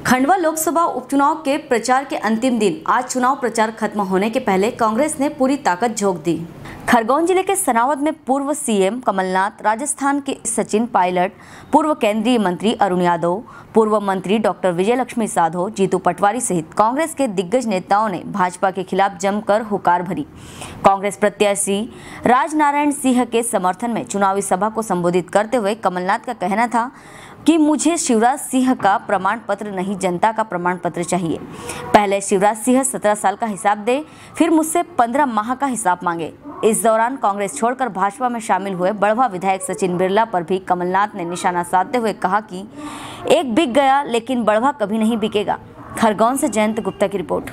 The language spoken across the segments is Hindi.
खंडवा लोकसभा उपचुनाव के प्रचार के अंतिम दिन आज चुनाव प्रचार खत्म होने के पहले कांग्रेस ने पूरी ताकत झोंक दी। खरगोन जिले के सनावद में पूर्व सीएम कमलनाथ, राजस्थान के सचिन पायलट, पूर्व केंद्रीय मंत्री अरुण यादव, पूर्व मंत्री डॉक्टर विजयलक्ष्मी साधो, जीतू पटवारी सहित कांग्रेस के दिग्गज नेताओं ने भाजपा के खिलाफ जमकर हुकार भरी। कांग्रेस प्रत्याशी राजनारायण सिंह के समर्थन में चुनावी सभा को संबोधित करते हुए कमलनाथ का कहना था कि मुझे शिवराज सिंह का प्रमाण पत्र नहीं, जनता का प्रमाण पत्र चाहिए। पहले शिवराज सिंह 17 साल का हिसाब दे, फिर मुझसे 15 माह का हिसाब मांगे। इस दौरान कांग्रेस छोड़कर भाजपा में शामिल हुए बड़वा विधायक सचिन बिरला पर भी कमलनाथ ने निशाना साधते हुए कहा कि एक बिक गया लेकिन बड़वा कभी नहीं बिकेगा। खरगोन से जयंत गुप्ता की रिपोर्ट।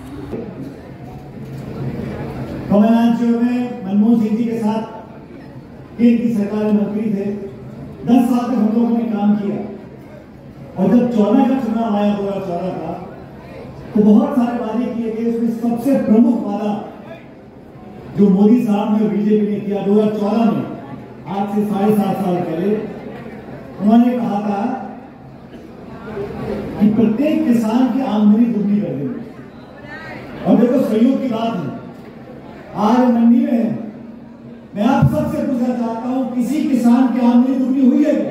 कमलनाथ जी में मनमोहन सिंह जी के साथ केंद्र की सरकार में मंत्री थे। 10 साल तक हम लोगों ने काम किया और जब 14 का चुनाव आया 2014 का, तो बहुत सारे वादे किए गए। उसमें सबसे प्रमुख वादा जो मोदी साहब ने और बीजेपी ने किया 2014 में, आज से 7.5 साल पहले, उन्होंने कहा था कि प्रत्येक किसान की आमदनी दुगनी कर देंगे। और देखो सहयोग की बात है, आज मंडी में है, मैं आप सबसे पूछना चाहता हूं, किसी किसान की आमदनी दुगनी हुई है?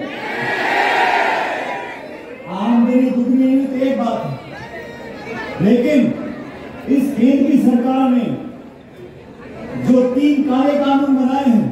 आमदनी दुगनी नहीं तो एक बात है, लेकिन इस केंद्र की सरकार ने जो 3 काले कानून बनाए हैं,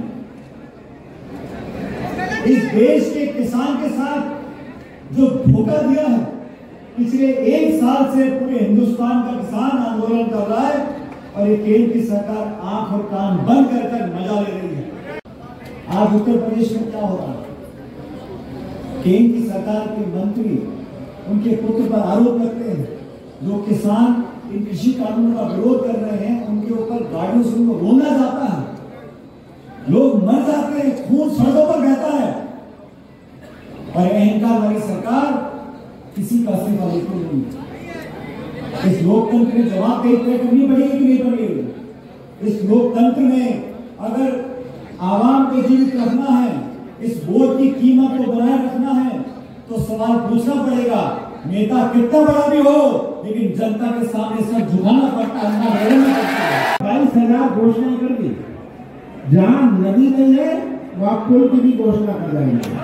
इस देश के किसान के साथ जो धोखा दिया है, पिछले 1 साल से पूरे हिंदुस्तान का किसान आंदोलन कर रहा है और ये केंद्र की सरकार आंख और कान बंद कर मजा ले रही है। आज उत्तर प्रदेश में क्या हो रहा है? केंद्र की सरकार के मंत्री उनके पुत्र पर आरोप लगते हैं, जो किसान इन कृषि कानूनों का विरोध कर रहे हैं, उनके ऊपर गाड़ियों से उनको रोना जाता है, लोग मर जाते हैं, खून सड़कों पर बहता है और अहंकार वाली सरकार किसी का इस्तीफा बिल्कुल नहीं। इस लोकतंत्र में जवाबदेही तय करनी पड़ेगी कि नहीं पड़ेगी? इस लोकतंत्र में अगर आवाम को जीवित रखना है, इस वोट की कीमत को बनाए रखना है, तो सवाल पूछना पड़ेगा, नेता कितना बड़ा भी हो, लेकिन जनता के सामने सब झुकाना पड़ता है। 22,000 घोषणा कर दी, जहां नदी नहीं है वहां पुल की भी घोषणा कर देंगे।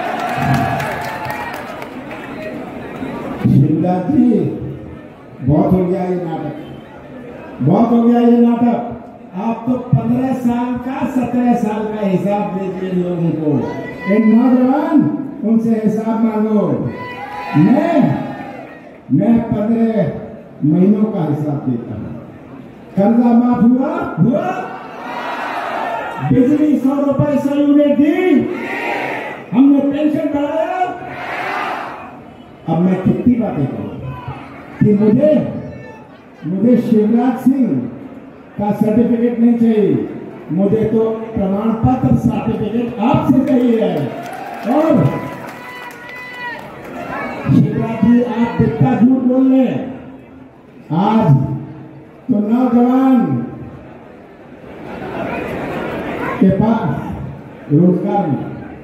शिवराज जी, बहुत हो गया ये नाटक, बहुत हो गया ये नाटक। आप तो 15 साल का 17 साल का हिसाब दीजिए लोगों को। इन नौजवान, उनसे हिसाब मांगो। मैं 15 महीनों का हिसाब देता हूं। कर्जा माफ हुआ? बिजली 100 रुपए 100 यूनिट दी, हमने पेंशन बढ़ाया। अब मैं कितनी बातें कहूं कि मुझे शिवराज सिंह का सर्टिफिकेट नहीं चाहिए, मुझे तो प्रमाण पत्र सर्टिफिकेट आपसे चाहिए। और शिवराज जी, आप कितना झूठ बोल रहे हैं। आज तो नौजवान के पास रोजगार नहीं,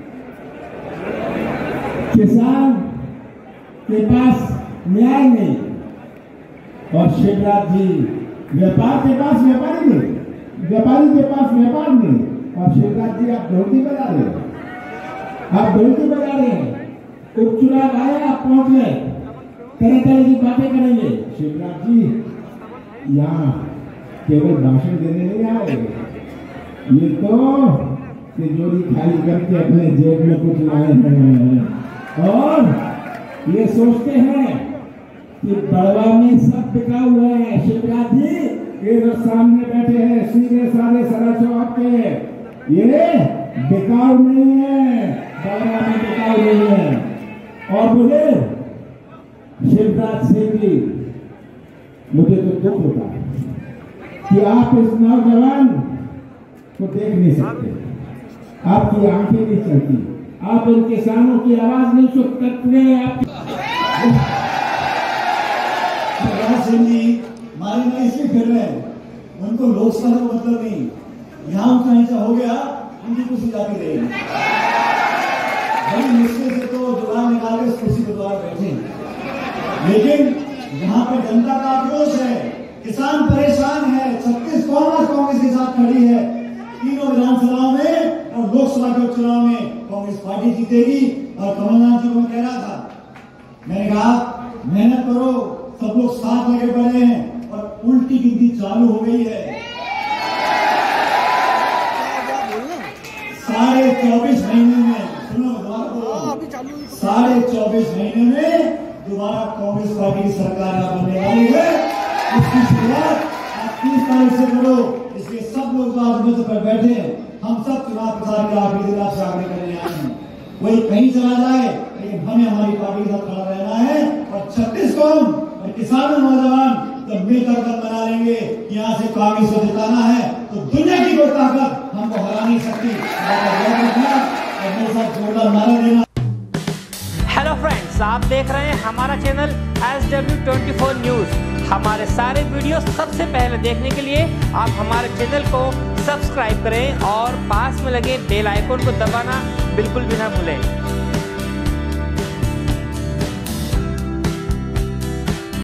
किसान के पास न्याय नहीं, और शिवराज जी व्यापार के पास व्यापारी नहीं, व्यापारी के पास व्यापार नहीं, और शिवराज जी आप ढोलकी बजा रहे हैं, आप ढोलकी बजा रहे हैं। उपचुनाव आया, आप पहुंच गए, तरह तरह की बातें करेंगे। शिवराज जी यहाँ केवल भाषण देने नहीं आए, ये तो तिजोरी खाली करके अपने जेब में कुछ लाए हैं और ये सोचते हैं कि बड़वा में सब बिकाऊ है। शिवराज जी ये जो सामने बैठे हैं, सीधे साधे सरा चौक के, ये बिकाऊ नहीं है, बड़वा में बिकाऊ नहीं है। और मुझे शिवराज सिंह जी, मुझे तो दुख होता है कि आप इस नौजवान को देख नहीं सकते, आपकी आंखें नहीं चलती, आप इन किसानों की आवाज नहीं सुन सकते। सिंह जी मारे में इसलिए फिर रहे हैं, उनको लोकसभा का मतलब नहीं, यहाँ उनका हिस्सा हो गया, उनकी कुर्सी जाती रहेगी। बड़ी मुश्किल से तो जुगाड़ निकाल के कुर्सी के द्वारा बैठे, लेकिन यहाँ पे जनता का आक्रोश है, किसान परेशान है, 36 कांग्रेस के साथ खड़ी है। तीनों विधानसभाओं में और लोकसभा के उपचुनाव में कांग्रेस पार्टी जीतेगी। और कमलनाथ जी को मैं कह रहा था, मैंने कहा मेहनत करो, सब लोग साथ लगे पड़े हैं और उल्टी गिनती चालू हो गई है। 24.5 महीने में, सुनो साढ़े 24 महीने में दोबारा कांग्रेस पार्टी की सरकार बनने वाली है। इसकी शुरुआत आप 30 तारीख से करो। इसलिए सब लोग राजनीति पर बैठे हैं, हम सब चुनाव प्रचार के आखिरी दिन आपसे आगे करने आए हैं। कोई कहीं चला जाए, लेकिन हमें हमारी पार्टी के साथ खड़ा रहना है। और 36 कौम और किसान नौजवान जब मिलकर कदम बना लेंगे कि यहाँ से कांग्रेस को जिताना है, तो दुनिया की कोई ताकत हमको हरा नहीं सकती। और मेरे साथ जोरदार नारा देना। हेलो फ्रेंड्स, आप देख रहे हैं हमारा चैनल SW24 न्यूज़। हमारे सारे वीडियो सबसे पहले देखने के लिए आप हमारे चैनल को सब्सक्राइब करें और पास में लगे बेल आइकन को दबाना बिल्कुल भी ना भूलें।